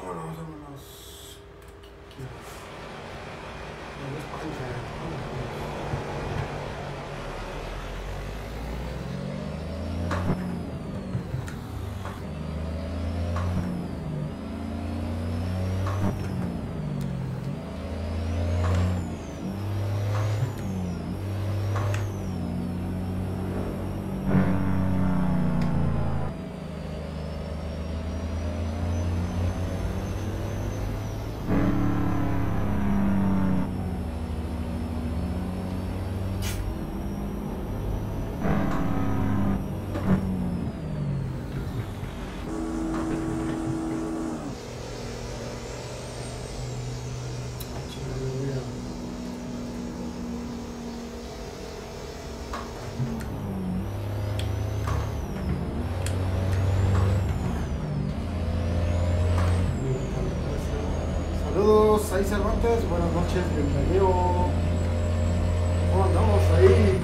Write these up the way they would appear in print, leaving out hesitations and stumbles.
Vámonos, vámonos. No es pancha. Saludos, ahí Cervantes, buenas noches, bienvenido. ¿Cómo andamos ahí?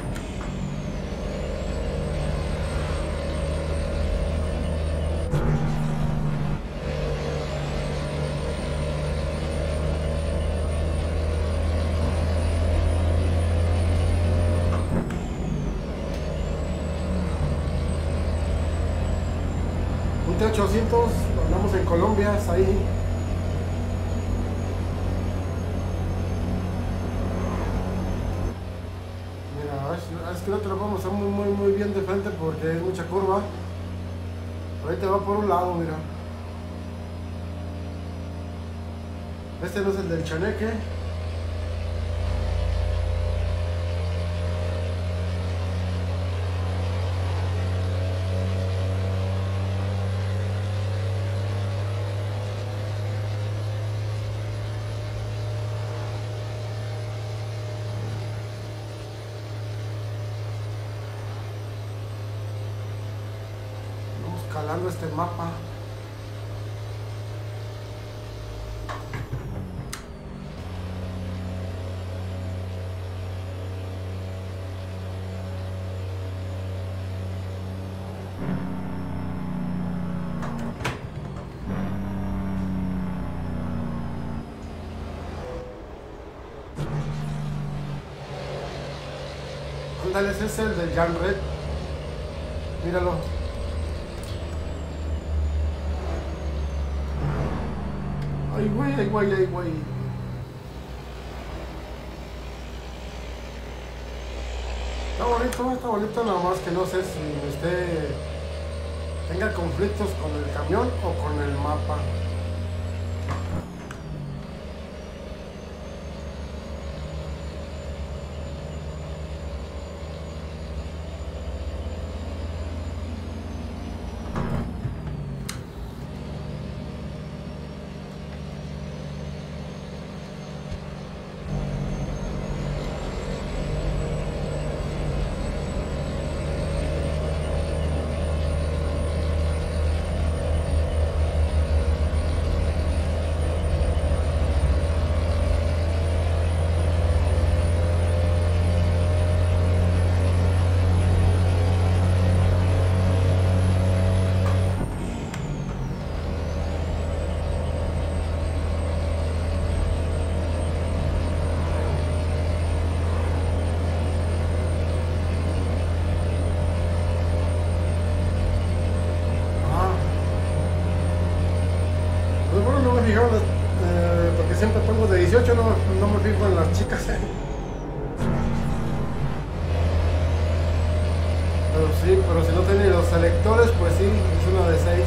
Un T800, andamos en Colombia, ahí. Es que no te lo podemos hacer muy bien de frente porque es mucha curva. Ahorita va por un lado, mira. Este no es el del Chaneque. Calando este mapa. Ándale, ese es el del Jan Red. Míralo. Ay, güey, ay, güey, ay, güey. Está bonito, nada más que no sé si usted tenga conflictos con el camión o con el mapa. Porque siempre pongo de 18, no me fijo en las chicas. Pero sí, pero si no tiene los selectores, pues sí, es una de 6.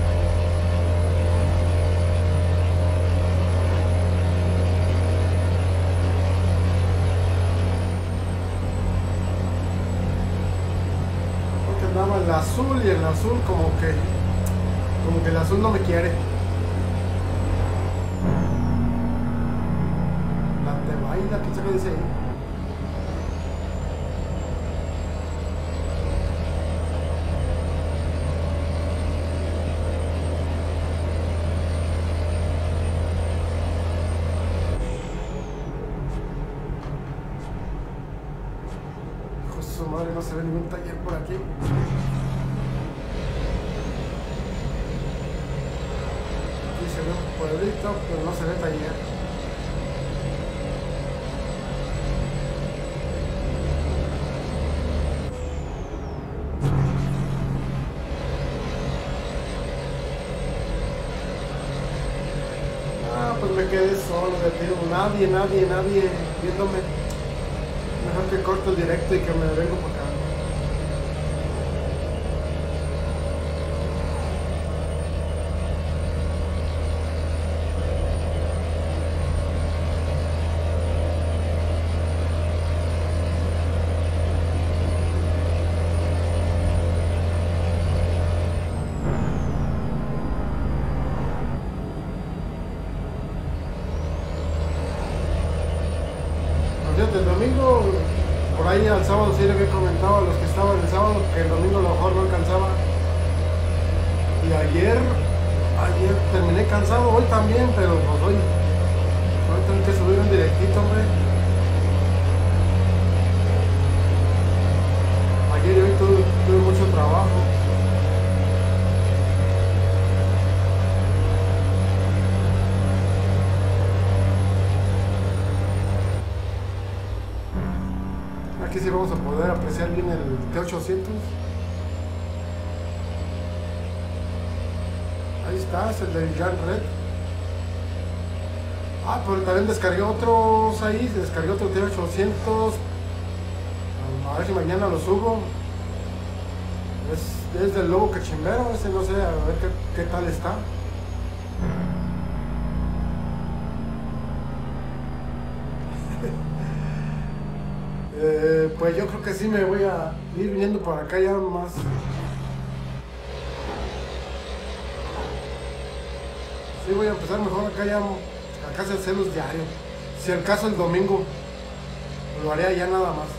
Porque andaba el azul y el azul como que el azul no me quiere. ¿Qué se dice ahí? Hijo de su madre, no se ve ningún taller por aquí. Aquí se ve un pueblito, pero no se ve taller. Ah, pues me quedé solo, de tío. Nadie viéndome. Mejor que corto el directo y que me vengo para acá. Fíjate, el domingo, por ahí al sábado sí le había comentado a los que estaban el sábado que el domingo a lo mejor no alcanzaba. Y ayer terminé cansado, hoy también, pero pues hoy tengo que subir un directito, hombre. Ayer y hoy tuve mucho trabajo. Aquí sí vamos a poder apreciar bien el T800. Ahí está, es el del Jan Red. Ah, pero también descargué otros ahí, descargué otro T800. A ver si mañana lo subo. Es del Lobo Cachimbero, ese no sé, a ver qué tal está. Pues yo creo que sí me voy a ir viniendo para acá ya más. Sí, voy a empezar mejor acá ya, acá se hace los diarios. Si al caso el domingo, lo haré ya nada más.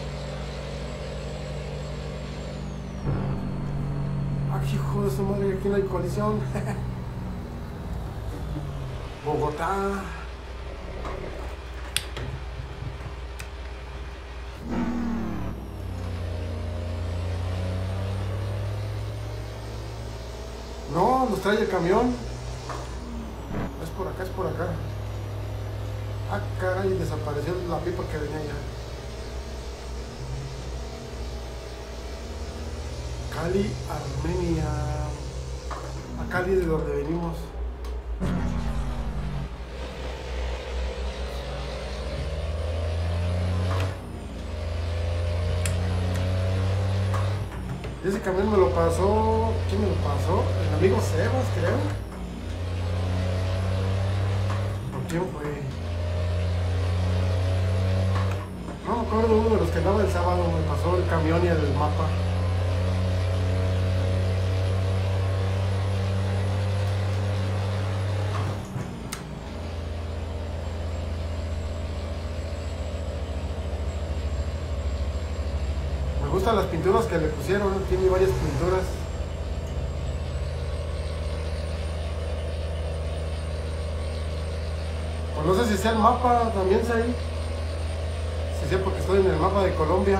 Ay, hijo de su madre, aquí no hay colisión. Bogotá. No, nos trae el camión. Es por acá, es por acá. Ah, caray, desapareció la pipa que venía ya. Cali, Armenia. A Cali de donde venimos. Ese camión me lo pasó. ¿Quién me lo pasó? El amigo Sebas, creo. ¿Por quién fue? No me acuerdo, uno de los que andaba el sábado me pasó el camión y el mapa. Me gustan las pinturas que le pusieron, tiene varias pinturas. Pues no sé si sea el mapa, también sé ahí. Si sea porque estoy en el mapa de Colombia.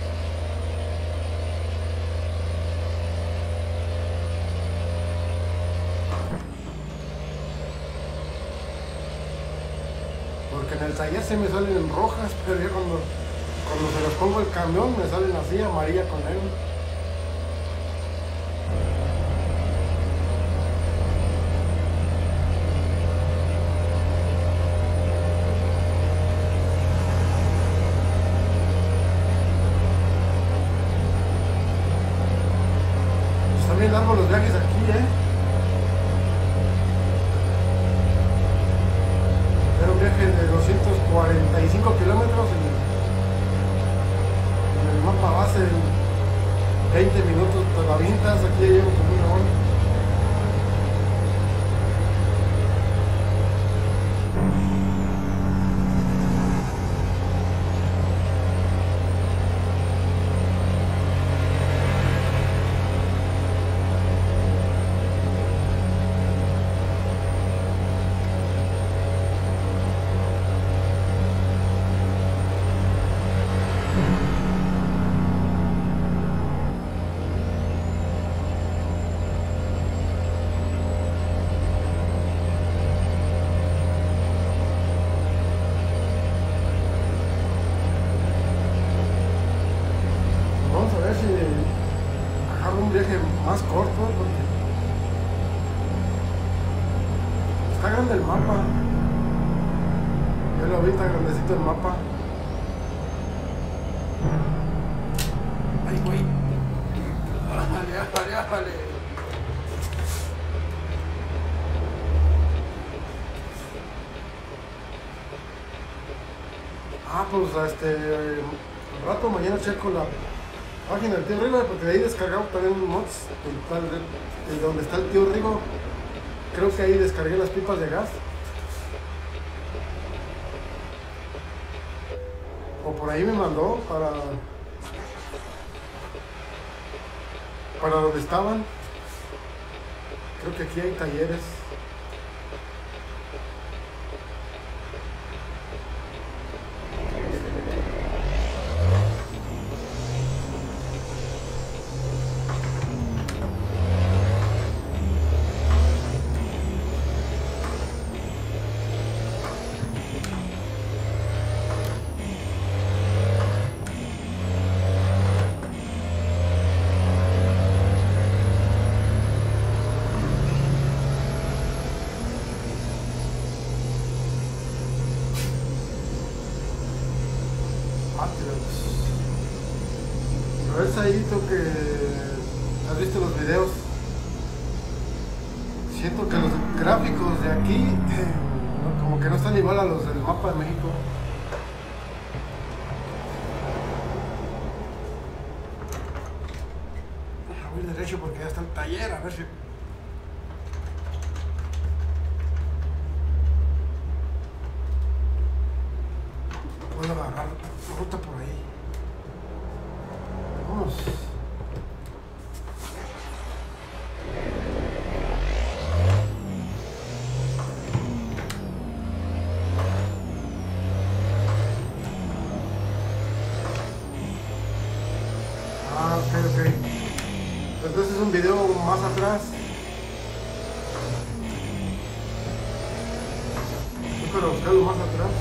Porque en el taller se me salen en rojas, pero ya cuando se los pongo el camión me salen así, amarilla con negro. Están bien largos los viajes aquí, Era un viaje de 245 kilómetros en el mapa base en 20 minutos, te la avientas, aquí ya llevo como una hora. Está grande el mapa. Ya lo vi, está grandecito el mapa. Ay, güey. Ájale. Pues al rato mañana checo la página del tío Rigo, porque de ahí descargamos también mods de donde está el tío Rigo. Creo que ahí descargué las pipas de gas. O por ahí me mandó para donde estaban. Creo que aquí hay talleres. A ver, Saidito, que has visto los videos. Siento que los gráficos de aquí como que no están igual a los del mapa de México. Voy derecho porque ya está el taller, a ver si... puedo agarrar la ruta por ahí. Vamos. Ok. Entonces es un video más atrás. Yo quiero buscarlo más atrás.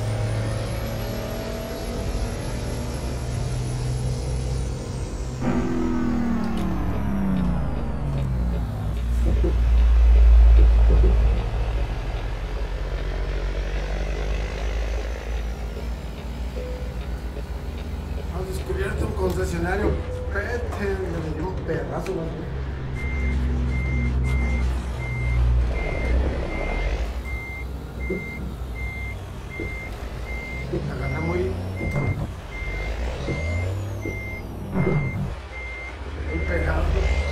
Has descubierto un concesionario Pete, me dio un perrazo, ¿no? La agarré muy pegado.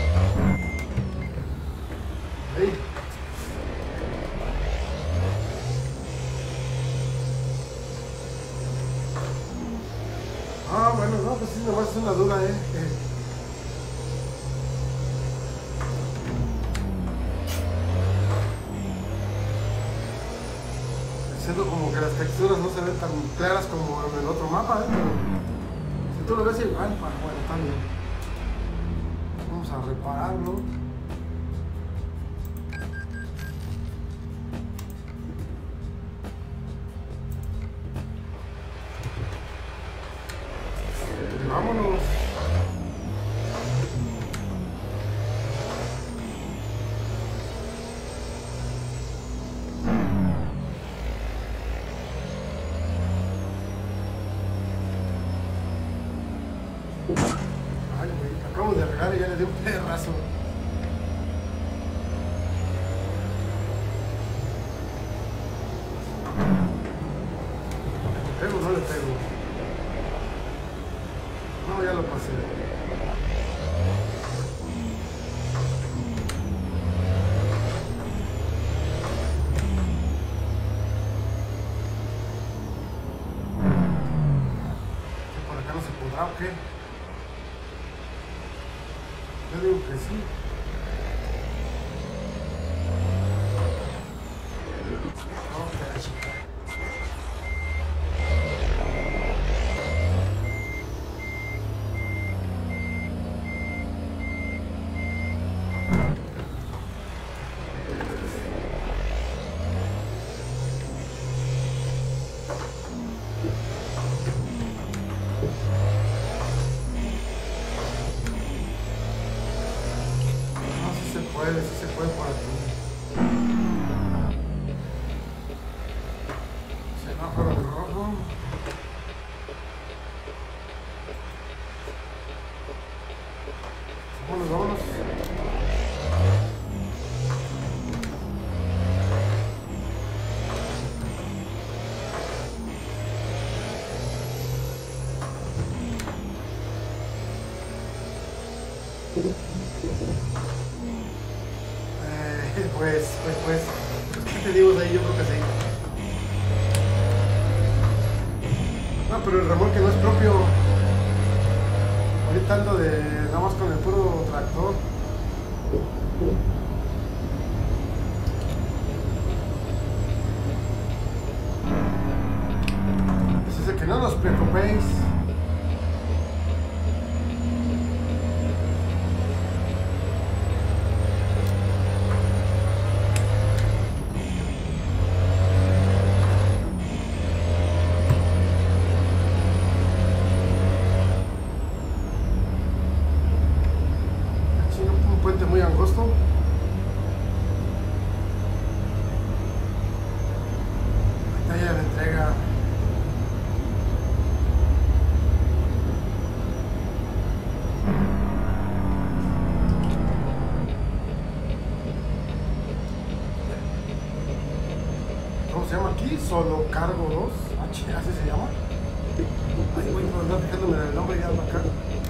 Ahí. Bueno, no, pues sí, nomás es una duda, Siento como que las texturas no se ven tan claras como en el otro mapa, pero si tú lo ves igual, bueno, está bien. Vamos a repararlo. Vámonos. Ay, güey, acabo de regar y ya le di un perrazo. ¿Le pego o no le pego? No, ya lo pasé. ¿Por acá no se podrá o qué? Yo digo que sí. Ok, chica. Pues, ¿qué te digo de ahí? Yo creo que sí. No, pero el remolque no es propio. Ahorita ando de nada más con el puro tractor. Pues dice que no os preocupéis. Un puente muy angosto. Ahí ya la entrega. ¿Cómo se llama aquí? Solo Cargo 2. Así se llama. Ahí voy a andar fijándome en el nombre ya ando acá.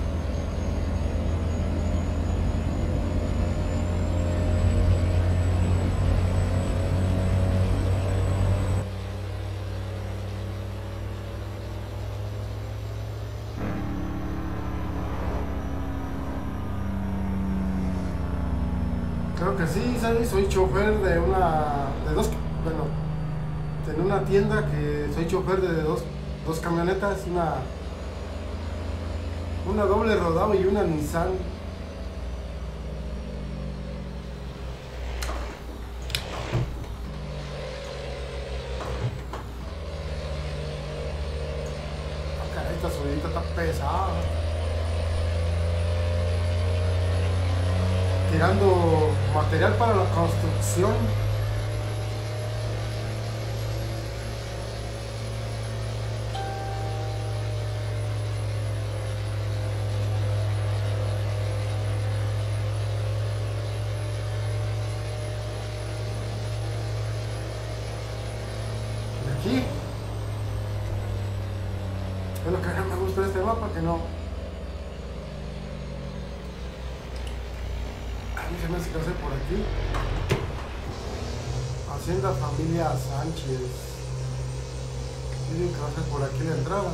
Creo que sí, ¿sabes? Soy chofer de dos, bueno, en una tienda que soy chofer de dos camionetas, una doble rodado y una Nissan. Ah, caray, esta subidita está pesada. Tirando material para la construcción. De aquí es lo que no me gusta de este mapa, que no. A mí se me hace que hacer por aquí. Hacienda Familia Sánchez. Dicen que va a ser por aquí la entrada.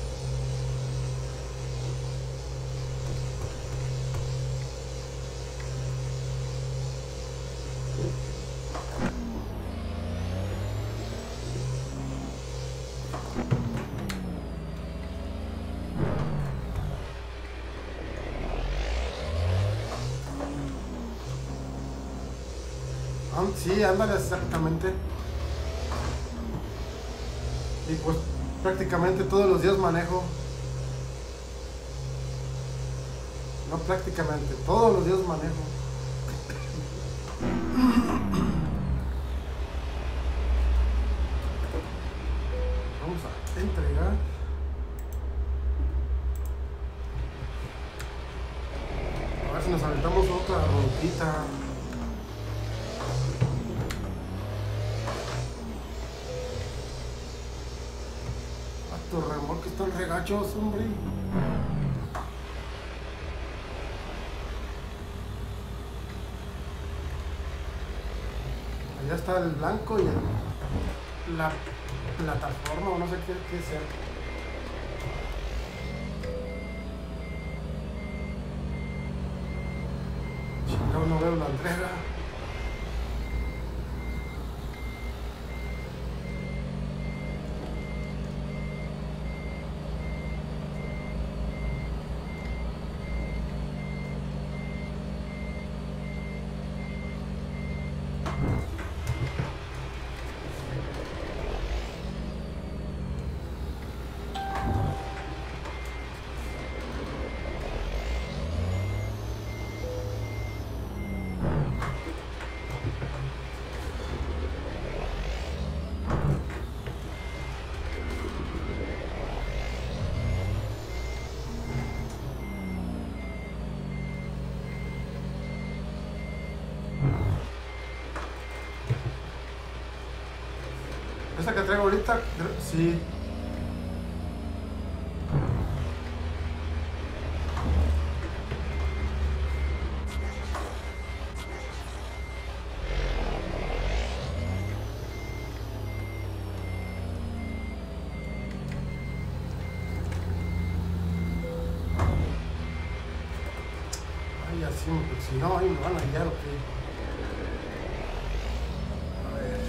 Sí, ándale exactamente. Y pues prácticamente todos los días manejo. No prácticamente, todos los días manejo. Vamos a entregar. A ver si nos aventamos otra rutita. Estos remolques están regachos, hombre. Allá está el blanco y la plataforma, o no sé qué sea. Chingado, no veo la entrega. Esta que traigo ahorita, sí. decimos, porque si no, ahí me van a hallar o qué. A ver.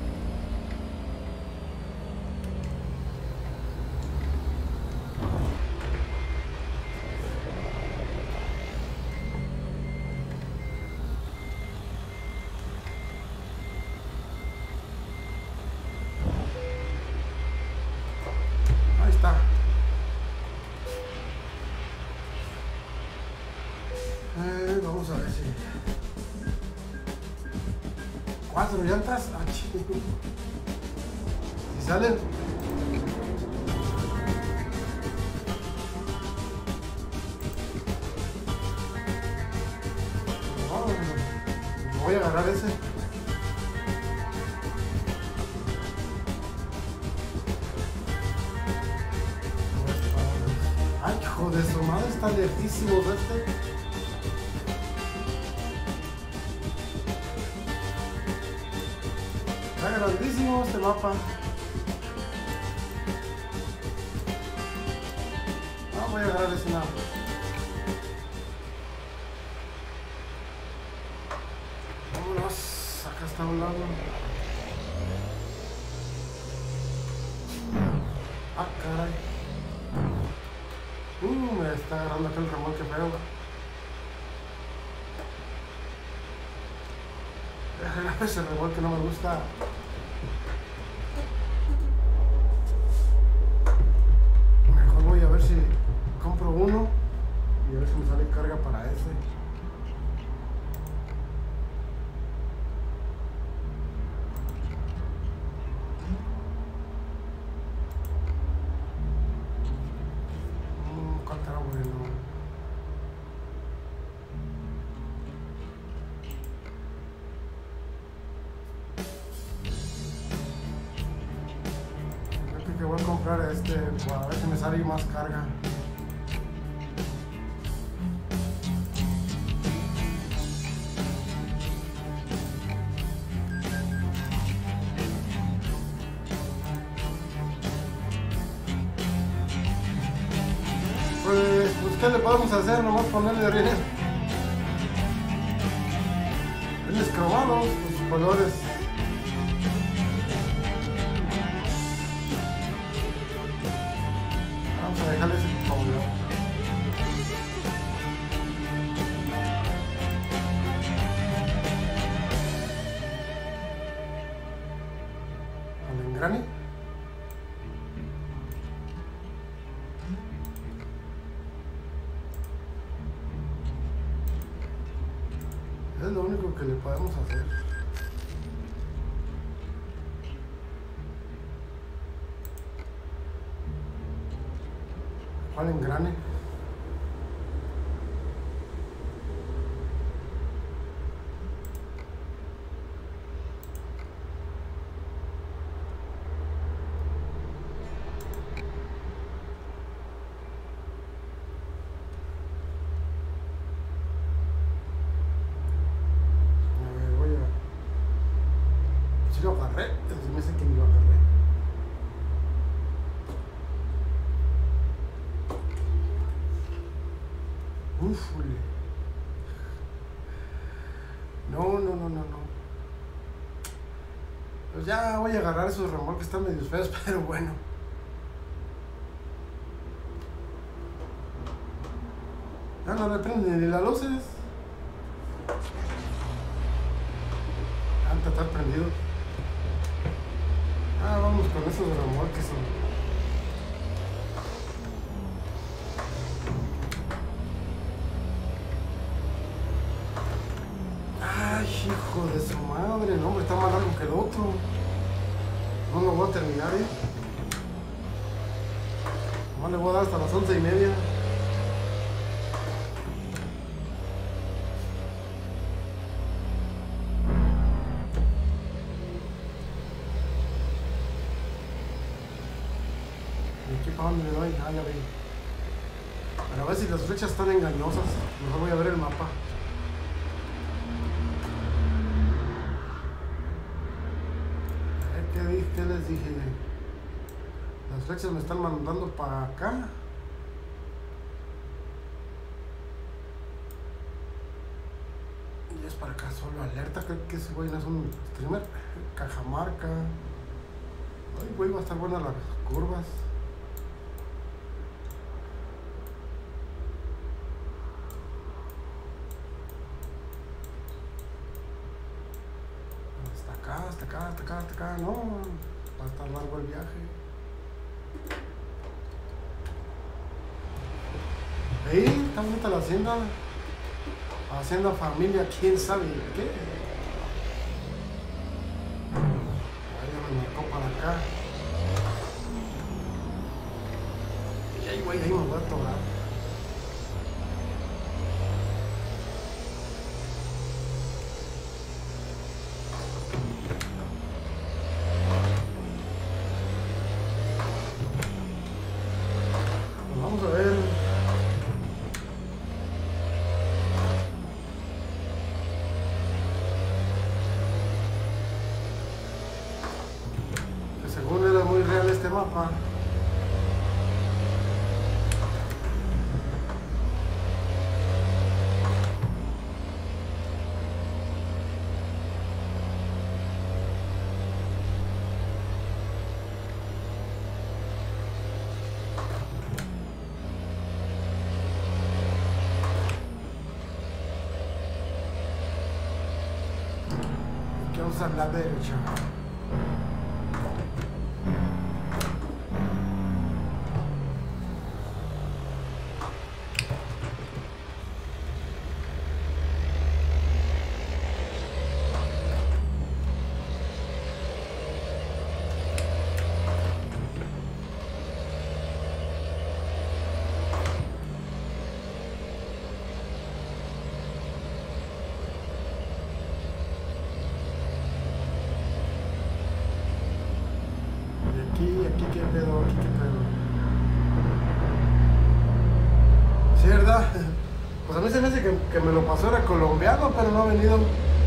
Ahí está. Vamos a ver si... 4 llantas. Ah, chico. Si salen... No, voy a agarrar ese. Ay, hijo de su madre, está lejísimo este. Está grandísimo este mapa. No, voy a agarrar ese nada. Vámonos, acá está a un lado. Ah, caray. Me está agarrando aquel remolque feo. Ese remolque no me gusta. Mejor voy a ver si compro uno y a ver si me sale carga para ese. ¿Cuál estará bueno? Que voy a comprar este para ver si me sale más carga. Pues ¿qué le podemos hacer? Nomás ponerle rines cromados, los colores. Vamos a dejarle ese color. Al engrane. Es lo único que le podemos hacer. ¿Cuál engrane? Si lo agarré, me dice que ni lo agarré. Ufule. No. Pues ya voy a agarrar esos remolques, están medio feos, pero bueno. Ya no le prenden ni las luces. Antes de estar prendido. Vamos con esos remolques. Ay, hijo de su madre, no, hombre, está más largo que el otro. No lo voy a terminar, Nomás le voy a dar hasta las 11:30. ¿Para dónde le doy? Ya vi. Para ver si las flechas están engañosas. Mejor voy a ver el mapa. ¿Qué les dije? Las flechas me están mandando para acá. Solo alerta, creo que ese güey no es un streamer. Cajamarca. Ay, güey, va a estar buena las curvas. Hasta acá, no. Va a estar largo el viaje. Ahí, está bonita la hacienda. Hacienda familia, quién sabe qué. Ahí ya me marcó para acá. Y ahí, güey, ahí me voy a atorar. Pues vamos a ver. Según era muy real este mapa. Aquí vamos a la derecha. Aquí qué pedo, aquí qué pedo. Sí, ¿verdad? Pues a mí se me hace que me lo pasó, era colombiano, pero no ha venido.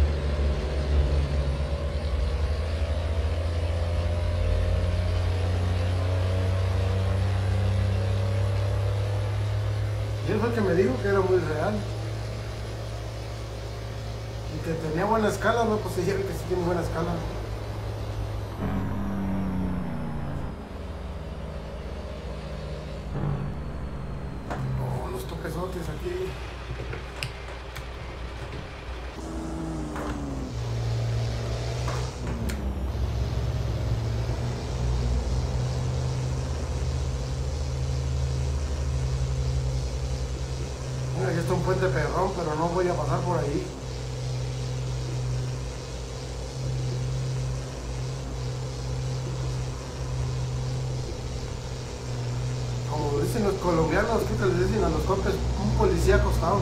Y él fue el que me dijo que era muy real. Y que tenía buena escala, ¿no? Pues sí, ya vi que sí tiene buena escala. Los toquesotes aquí. Mira, aquí está un puente perrón, pero no voy a pasar por ahí. Como dicen los colombianos, ¿qué les dicen a los copes? Un policía acostado.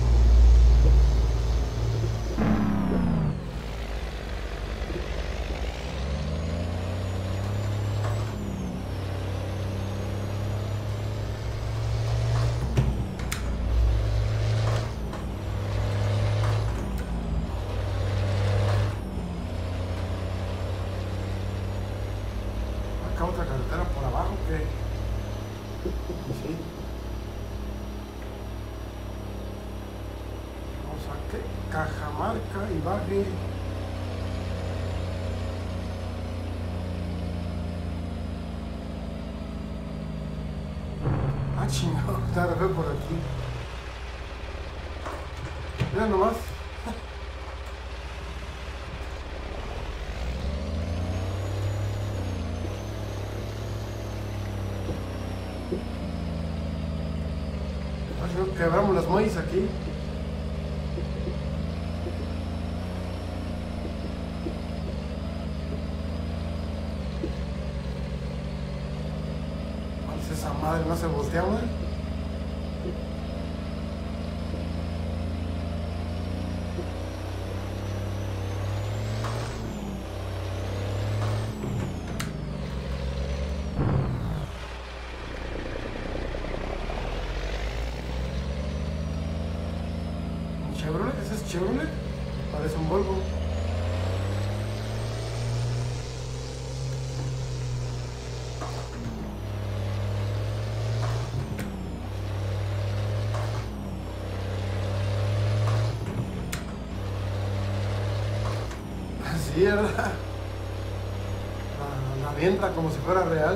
Acá otra carretera por abajo que... Sí. Vamos a qué? Cajamarca y Baje. Ah, chingado, está re feo por aquí. Mira nomás. Quebramos las muelles aquí. Esa madre no se voltea, güey. Chevrolet, ese es Chevrolet. Parece un Volvo. sí, ¿verdad? La avienta como si fuera real.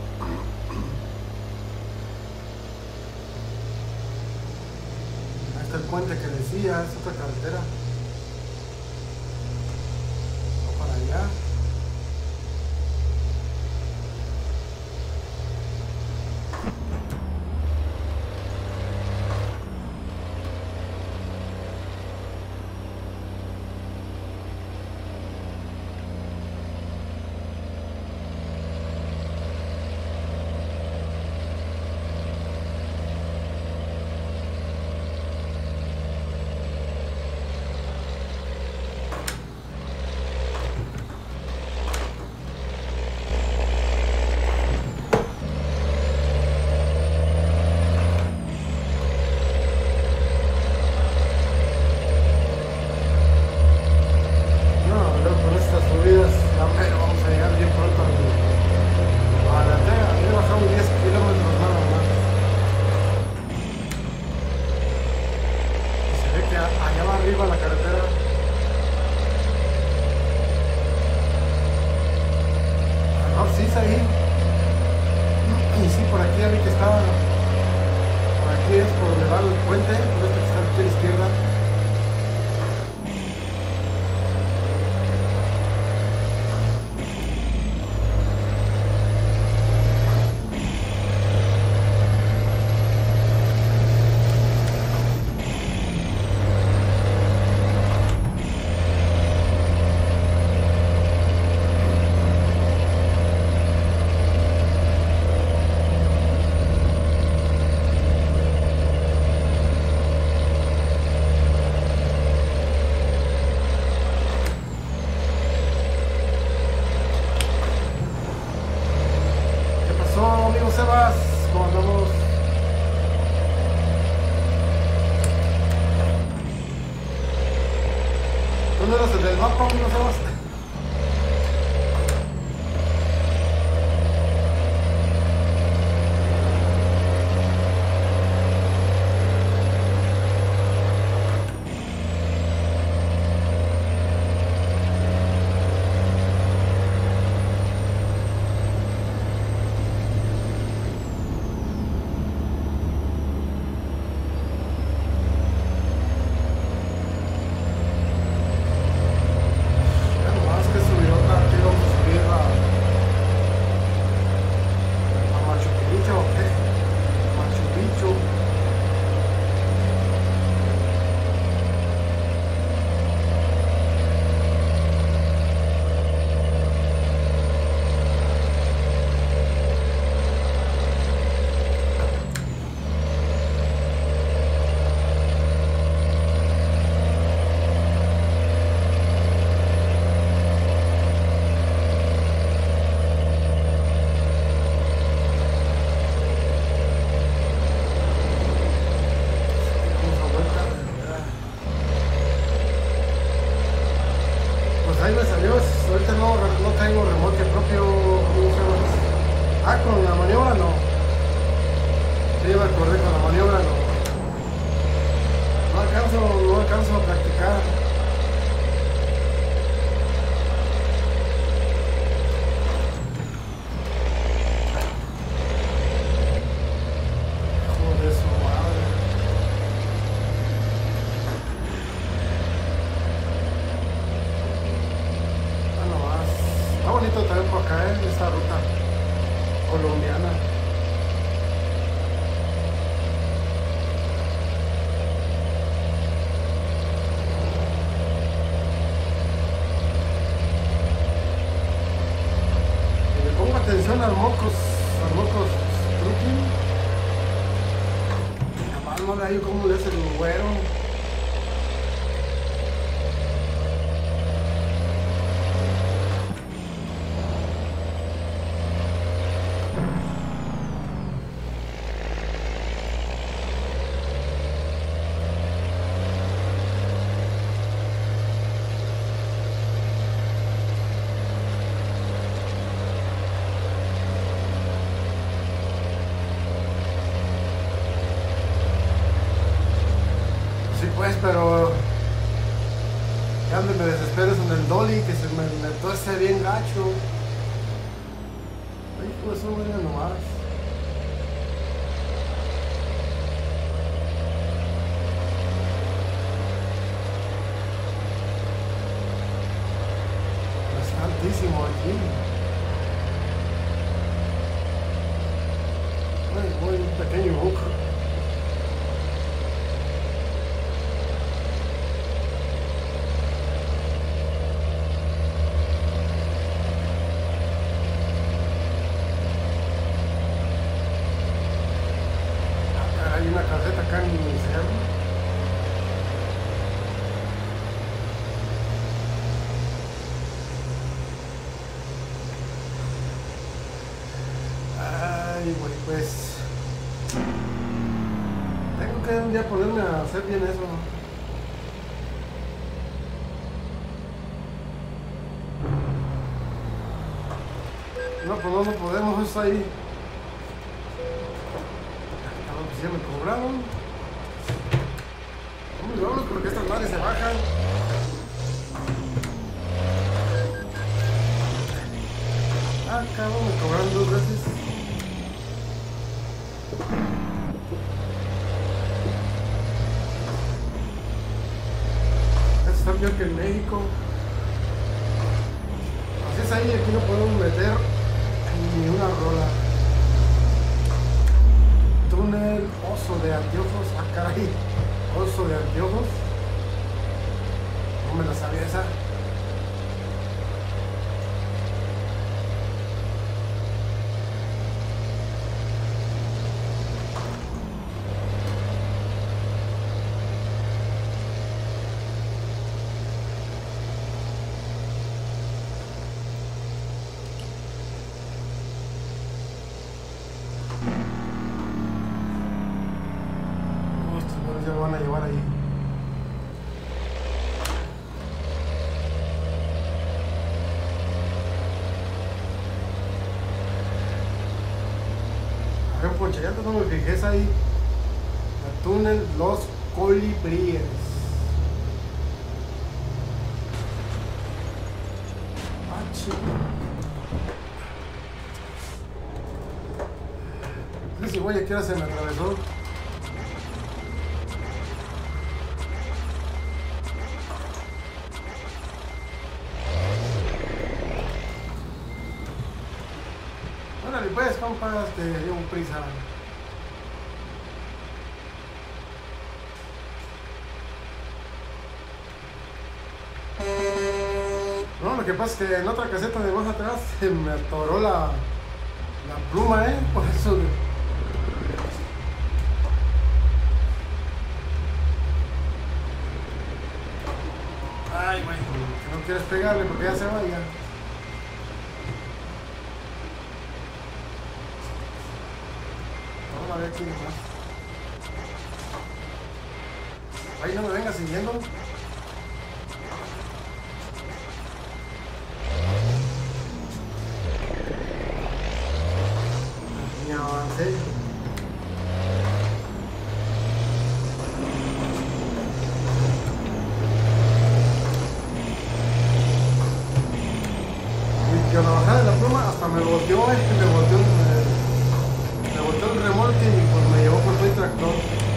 Ahí está el puente que decía, es otra carretera. Va para allá. Sebas, ¿cómo andamos? ¿Tú no eres el del mapa, amigo Sebas? Ahí me salió, ahorita no tengo remolque propio, amigo Sebas. Ah, con la maniobra no. Sí, me acordé, con la maniobra no. No alcanzo a practicar. Joder, su madre. Está bonito también por acá, esta ruta colombiana. Y le pongo atención al mocos truquín. Capaz no le hallo cómo le hace el güero. Sí, pues, pero ya me desesperes en el 2. Dolly que se me tuerce bien gacho. Ay, pues eso mira nomás. Está altísimo aquí. Ay, voy un pequeño bug. Hay una caseta acá en mi cerro. Ay, güey, pues tengo que un día ponerme a hacer bien eso. No, pues no podemos, eso ahí. Ya me cobraron. Muy vámonos porque estas madres se bajan. Ah, cabrón, me cobraron 2 veces. Esto está peor que en México. Así es ahí, aquí no podemos meter ni una rola. Túnel Oso de Anteojos. Ah, caray. Oso de Anteojos. No me la sabía esa. Ya lo van a llevar ahí. A ver, Ponche, ya no me fijé ahí. El túnel Los Colibríes. Ah, chico. No sé si voy a qué hora se me atravesó. Órale pues, compas, te llevo prisa. No, lo que pasa es que en otra caseta de más atrás se me atoró la pluma, por eso. Ay, güey, que no quieres pegarle porque ya se vaya. Vamos a ver aquí más. Ahí no me vengas siguiendo. Ni avancé. Y que a la bajada de la pluma hasta me volteó, me volteó el remolque y pues me llevó por todo el tractor.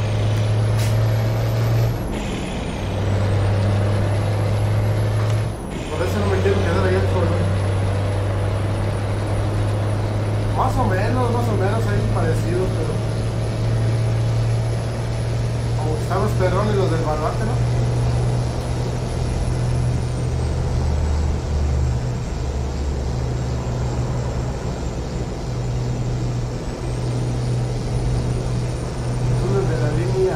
Por eso no me quiero quedar ahí adentro, ¿no? Más o menos hay parecidos, pero como que están los perrones y los del baluarte, ¿no? Túnel de la línea.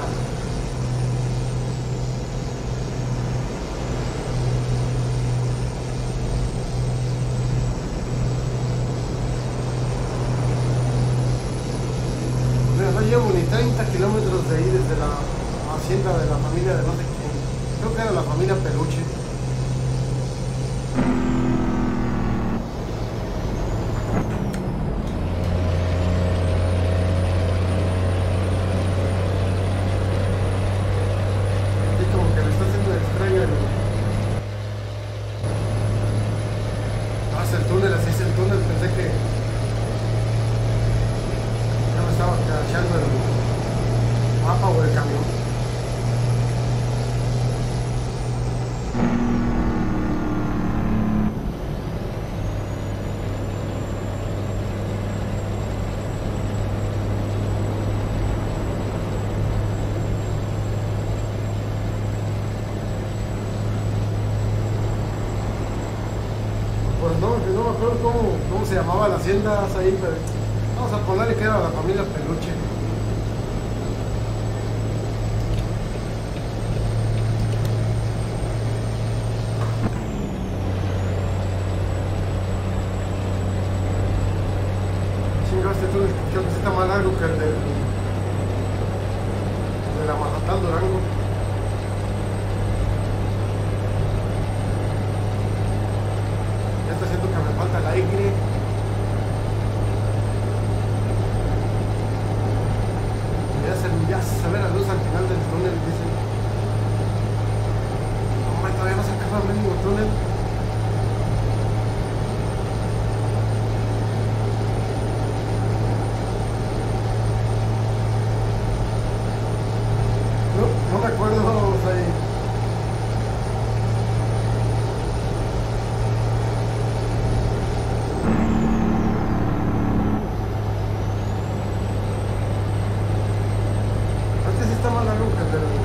No llevo ni 30 kilómetros de ahí desde la hacienda de la familia de no sé quién. Creo que era la familia Peluche. Y como que le está haciendo extraña el túnel, así es el túnel. Pensé que ya me estaba echando el mapa o el camión. Pues no me acuerdo cómo se llamaba la hacienda ahí, pero vamos a ponerle que era la familia Peluche. Chingo, este túnel creo que sí está más largo que el de la Mazatlán Durango. Ya está haciendo que me falta el aire. Ya se ve la luz al final del túnel, dicen. No, todavía no se acaba el mismo túnel. No me acuerdo, o sea, este sí está más largo que el del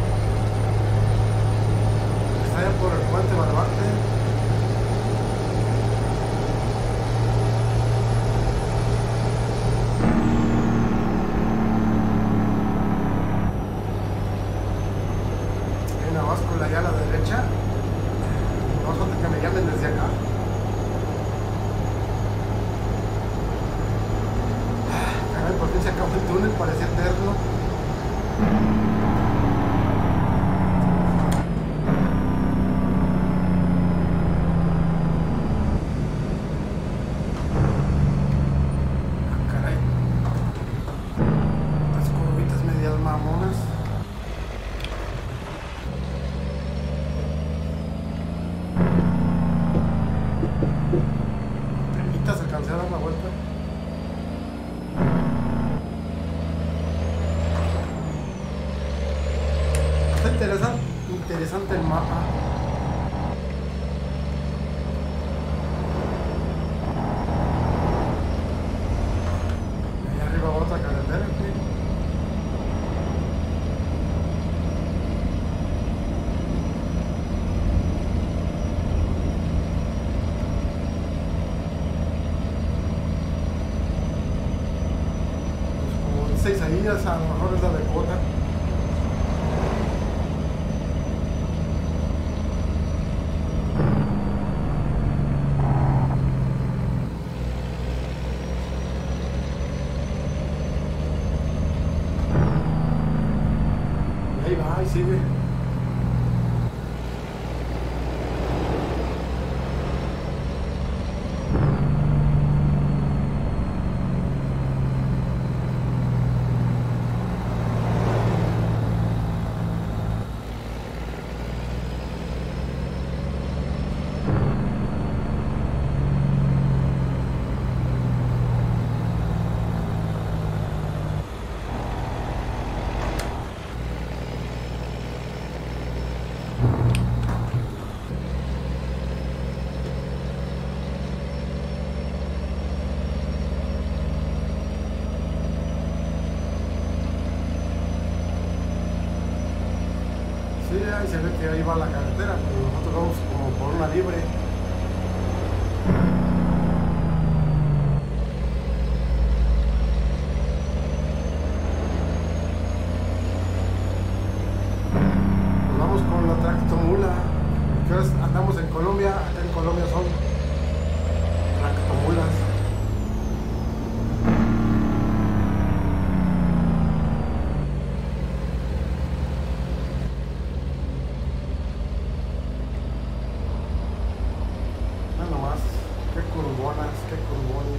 que está allá por el puente Barbarte. En Navasco, allá a la derecha. No falta que me llamen desde acá. Caray, por fin se acabó el túnel, parecía eterno. Caray, las curvitas medias mamonas. Penitas alcancé a dar la vuelta. Está interesante el mapa. Ahí arriba va otra carretera, ¿sí? Pues como dice Isaías, a lo mejor es la de Cota. Y ahí va, ahí sigue. Sí, ahí se ve que ahí va la carretera, pero nosotros vamos como por una libre. Nos vamos con la tractomula. Que ahora andamos en Colombia, acá en Colombia son tractomulas. No nomás, qué curvonas, qué curvones.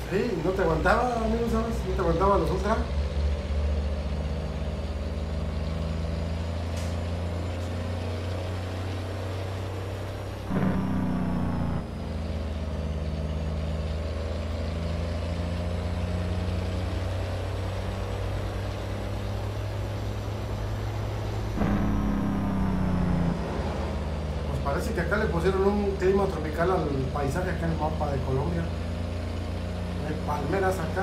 Sí, no te aguantaba, amigo, ¿sabes? No te aguantaba los ultra. Pues parece que acá le pusieron un clima tropical al paisaje acá en el mapa de Colombia. Hay palmeras acá.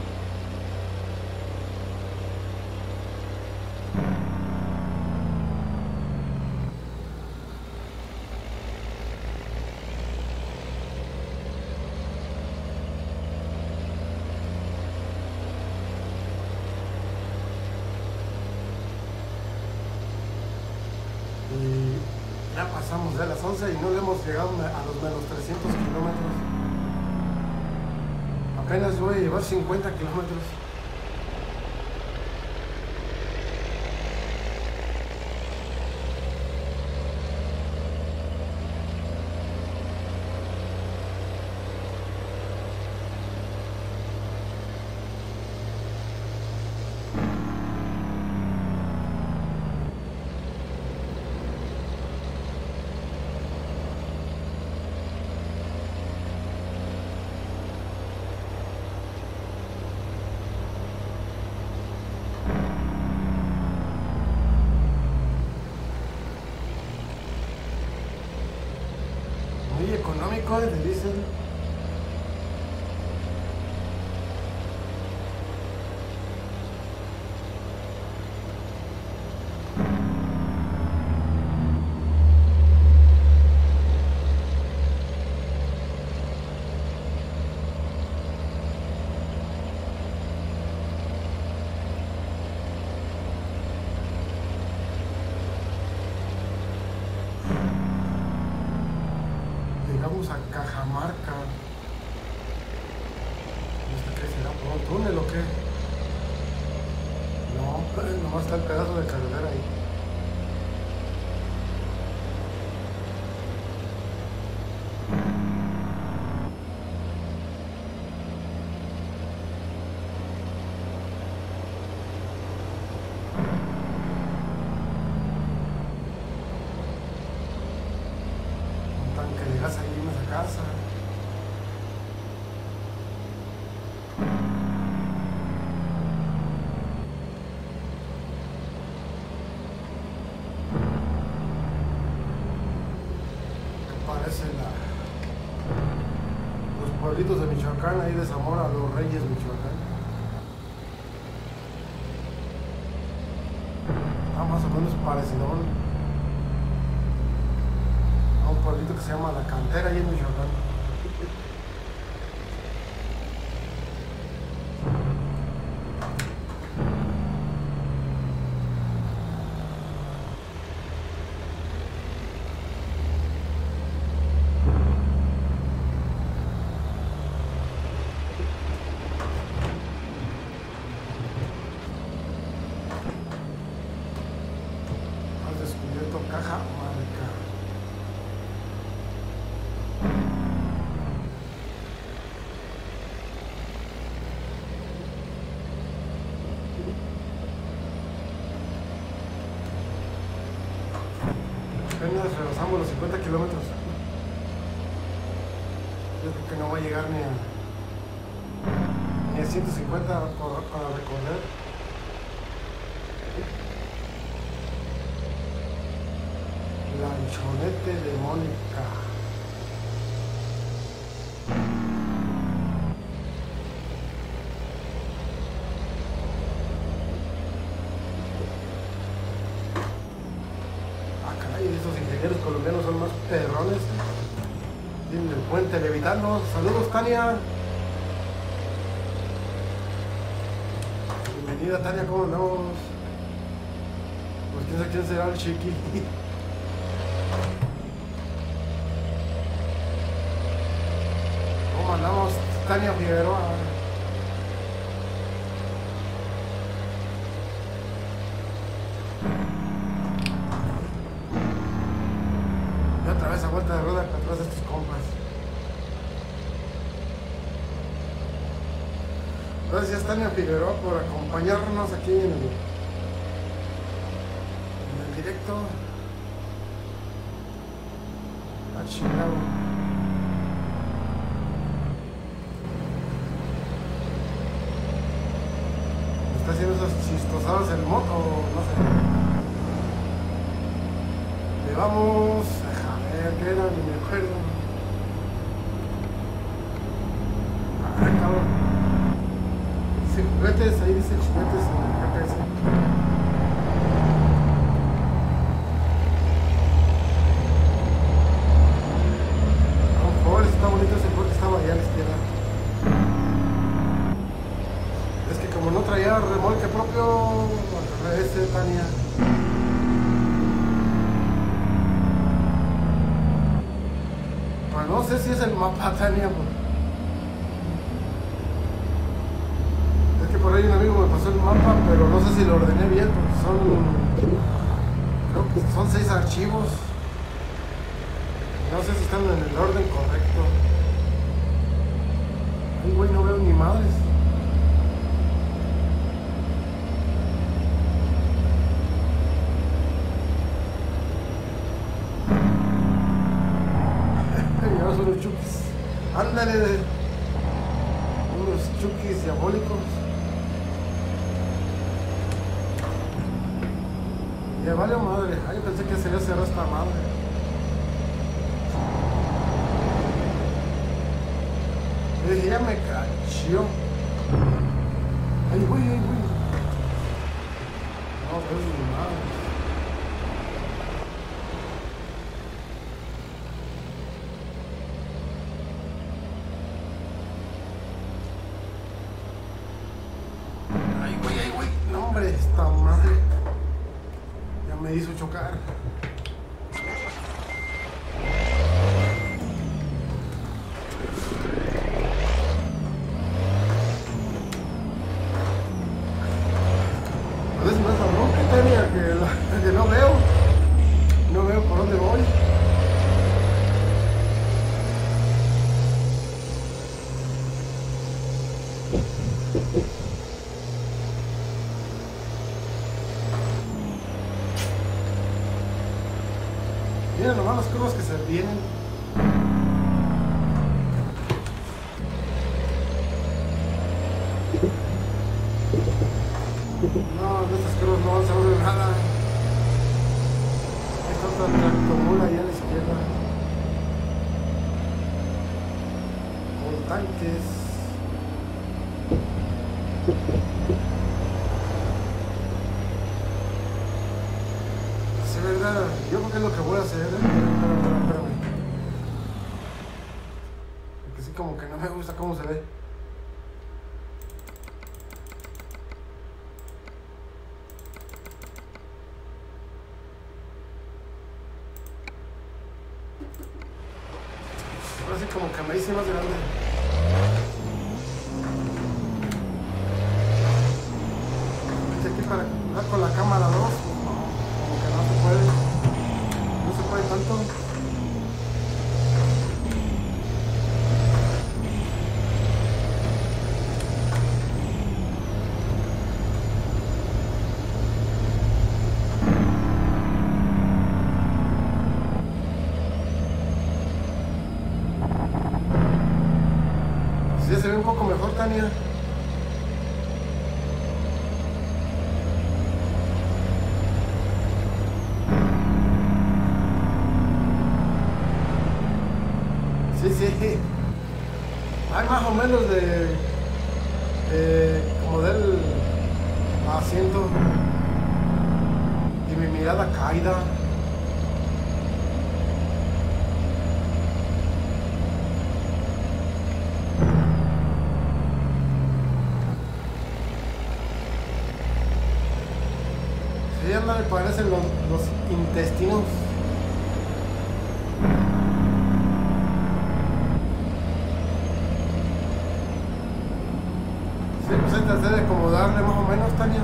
Y ya pasamos de las 11 y no le hemos llegado a los menos 300 kilómetros. Apenas voy a llevar 50 kilómetros. Muy económico de diésel. Llegamos a Cajamarca. ¿Esto qué será? ¿Por un túnel o qué? No, nomás está el pedazo de carretera ahí. Un tanque de gas ahí en esa casa. Parece los pueblitos de Michoacán, ahí de Zamora, Los Reyes, Michoacán. Más o menos parecido a un pueblito que se llama La Cantera, ahí en Michoacán. Has descubierto Cajamarca. Apenas rebasamos los 50 kilómetros. Yo creo que no va a llegar ni a 150 para recorrer. Lanchonete de Mónica. Ah, caray, esos ingenieros colombianos son más perrones. Tienen el puente levitando. Saludos, Tania. Bienvenida, Tania, ¿cómo andamos? Pues quién sabe quién será el chiqui. ¿Cómo andamos, Tania Figueroa? Y otra vez a vuelta de rueda atrás de estos compas. Gracias Tania Figueroa por acompañarnos aquí en el directo. A Chicago. Está haciendo esas chistosadas el moto, no sé. Le vamos a ver qué era, ni me acuerdo. Cabrón. Dice juguetes, ahí dice juguetes en el GPS. Está bonito ese coche, estaba allá a la izquierda. Es que como no traía remolque propio, ese Tania. Pues no sé si es el mapa Tania. Pues. Es que por ahí un amigo me pasó el mapa, pero no sé si lo ordené bien, porque creo que son 6 archivos. No sé si están en el orden correcto. Ay, güey, no veo ni madres. Ya son los chukis. Ándale, unos chukis diabólicos. Ya vale madre. Ay, yo pensé que se le cerró esta madre. Le dije, ya me cachó. Ay, güey, ay, güey. No, pues ni madre. Ay, güey. No, hombre, esta madre. Ya me hizo chocar. Que no veo por dónde voy. Mira nomás las curvas que se vienen. No, de estas curvas no vamos a ver nada. Está otra tractomula allá a la izquierda. Con tanques. Sí, verdad. Yo creo que es lo que voy a hacer. Espérame. Porque sí, como que no me gusta cómo se ve. Ahora sí como que me hice más grande. Aquí para jugar con la cámara 2, como que no se puede tanto. Sí, se ve un poco mejor, Tania. Sí. Hay más o menos como del asiento y mi mirada caída. Sí, anda, me parecen los intestinos. Sí, pues hay que tratar de acomodarle más o menos, Tania.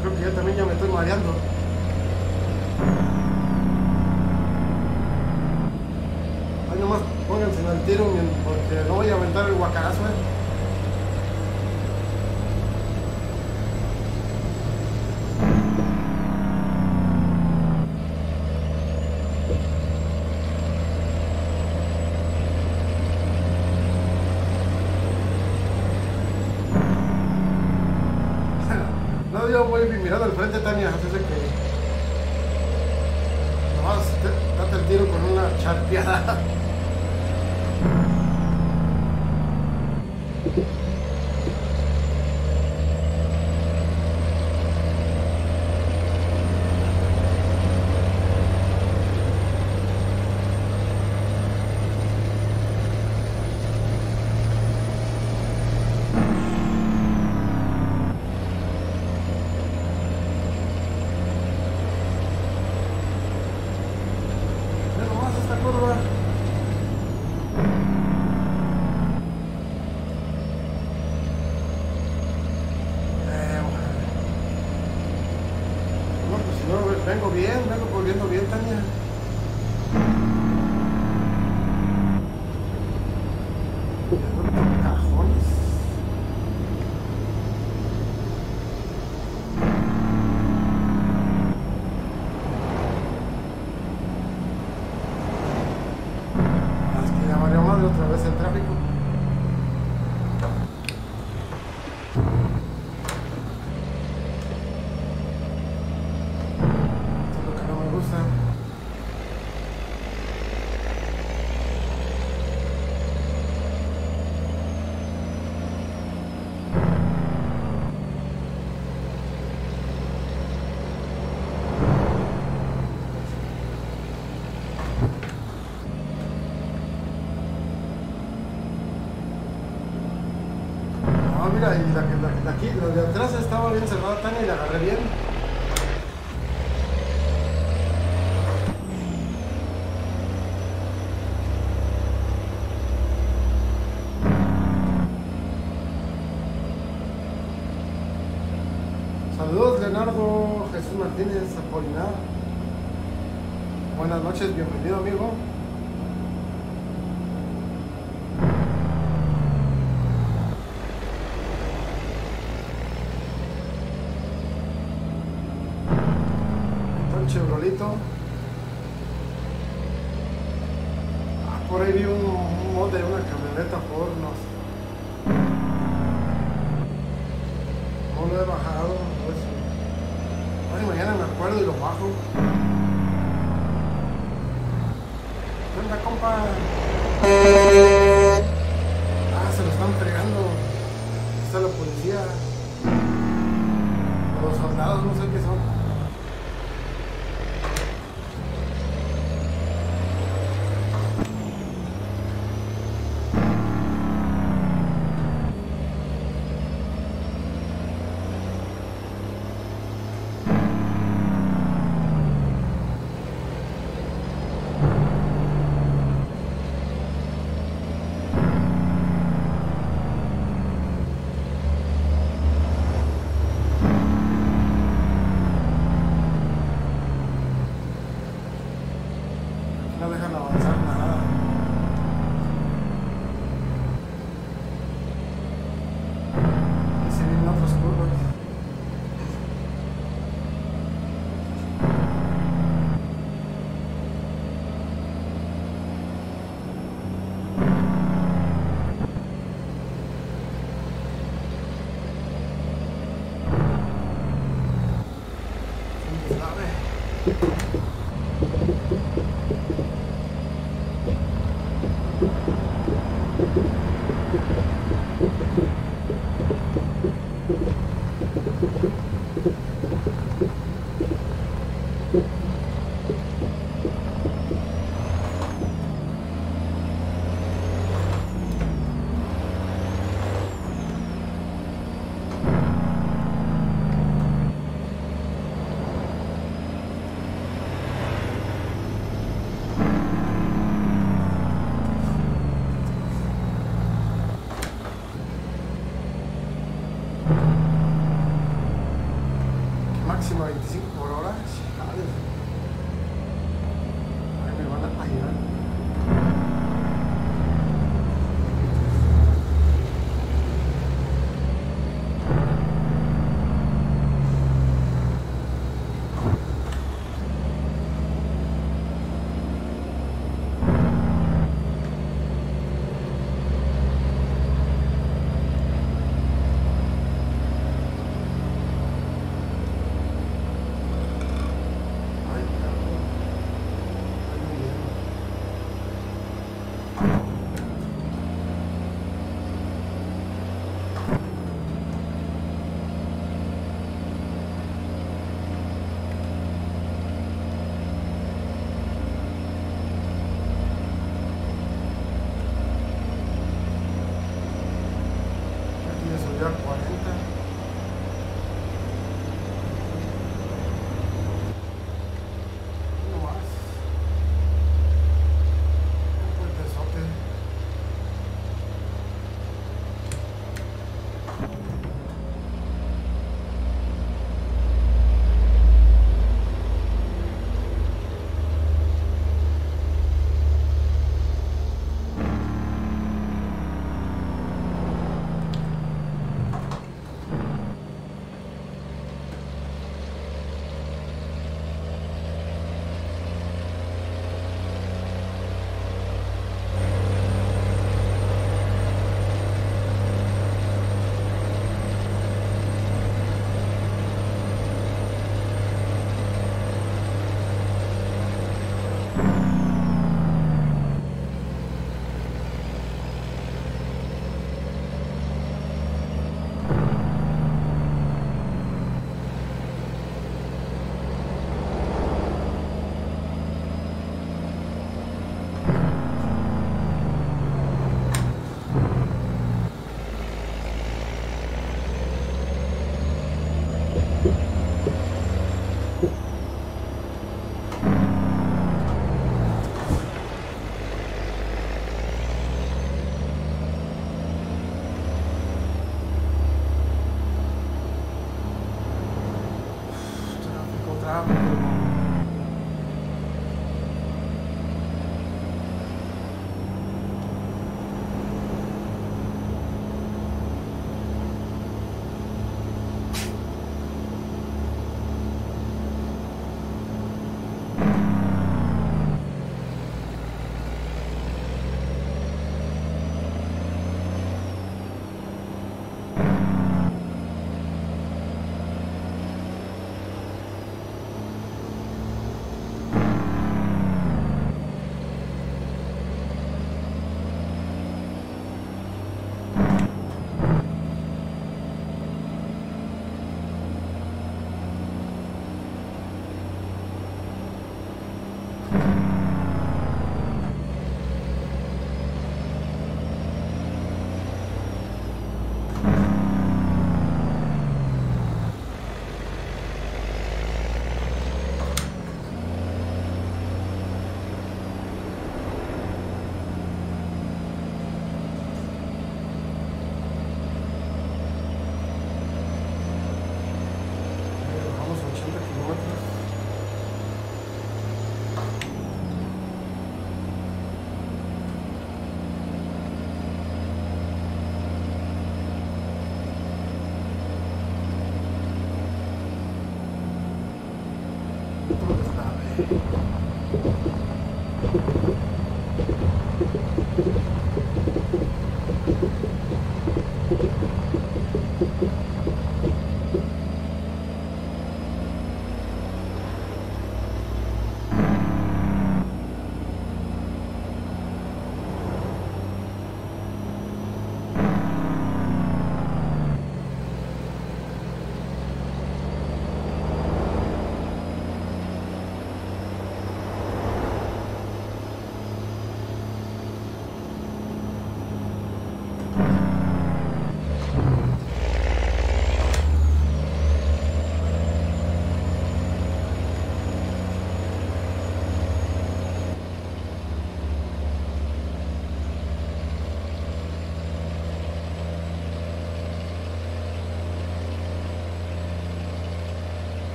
Creo que yo también ya me estoy mareando. Ahí nomás pónganse al tiro porque no voy a aventar el guacarazo, No, yo voy mirando al frente, Tania, así de que nomás date el tiro con una charpeada. Ya nomás esta curva. No, pues si no, vengo corriendo bien, Tania. Cajones. Es que ya valió madre otra vez el tráfico. Esto es lo que no me gusta. Ah, mira, y la de aquí, la de atrás estaba bien cerrada, Tania, y la agarré bien. Saludos, Leonardo Jesús Martínez Apolinar. Buenas noches, bienvenido, amigo. Un Chevroletito. Por ahí vi un mod de una camioneta Ford, no sé. No lo he bajado, pues. Ay, mañana me acuerdo y lo bajo. ¿Qué onda, compa? Ah, se lo están fregando. Está la policía. Los soldados, no sé qué son. máxima 25 por hora. Chale. Ahí me van a ayudar. Ya 40. No más. Un puentezote.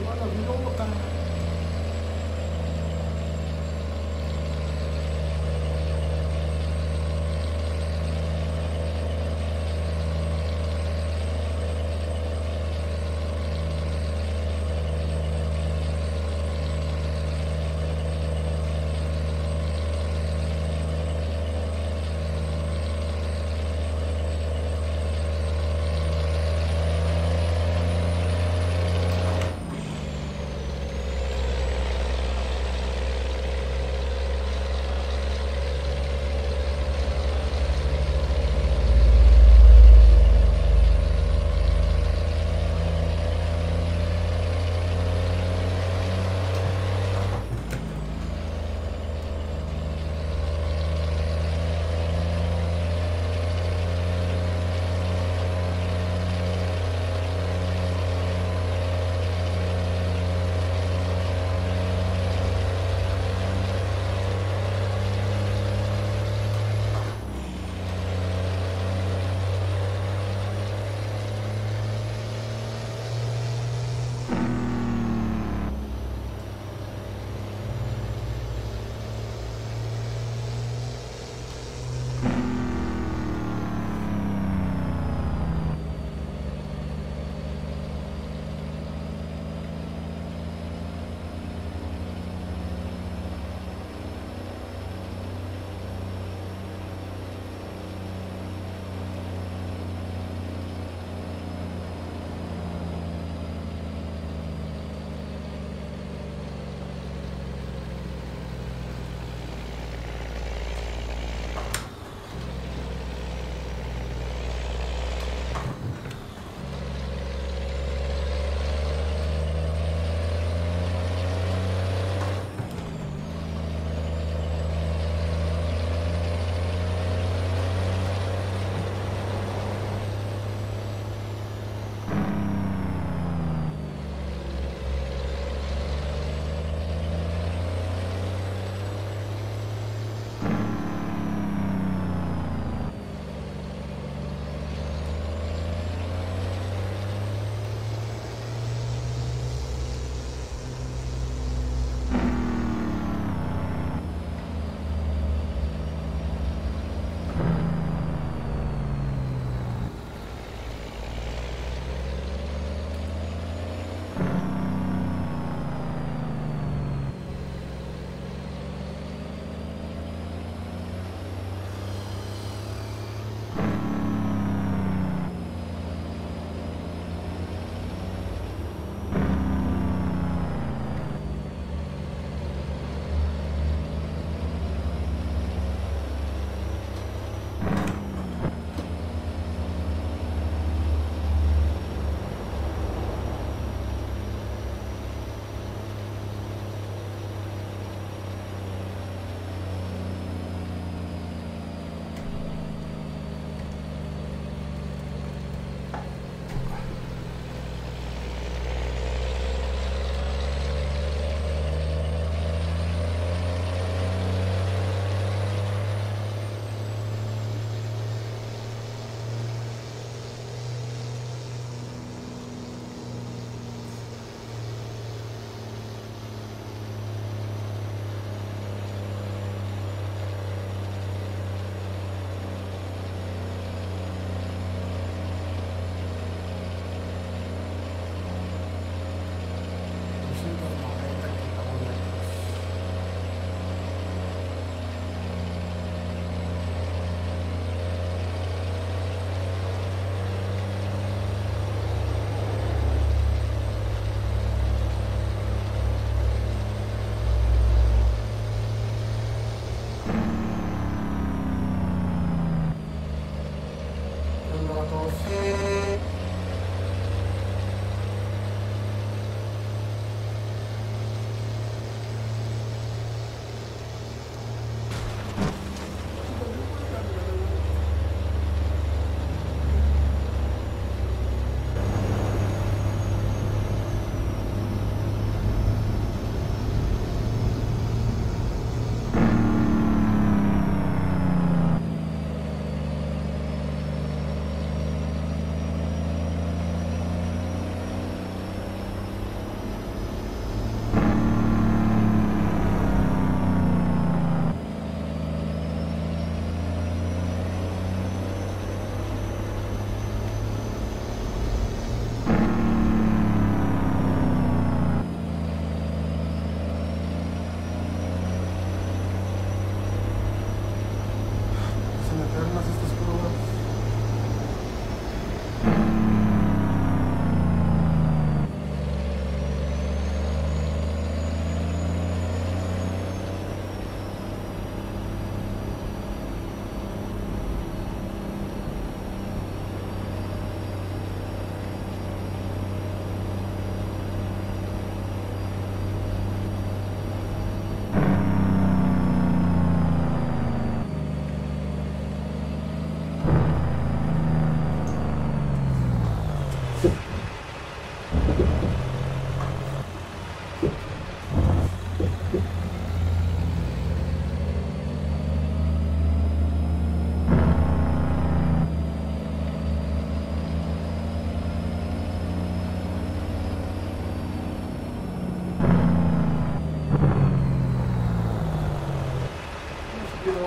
a la pilota.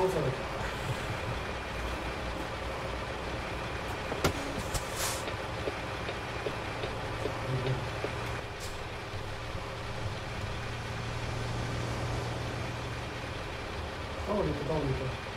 vamos a ver. Está bonito, está bonito.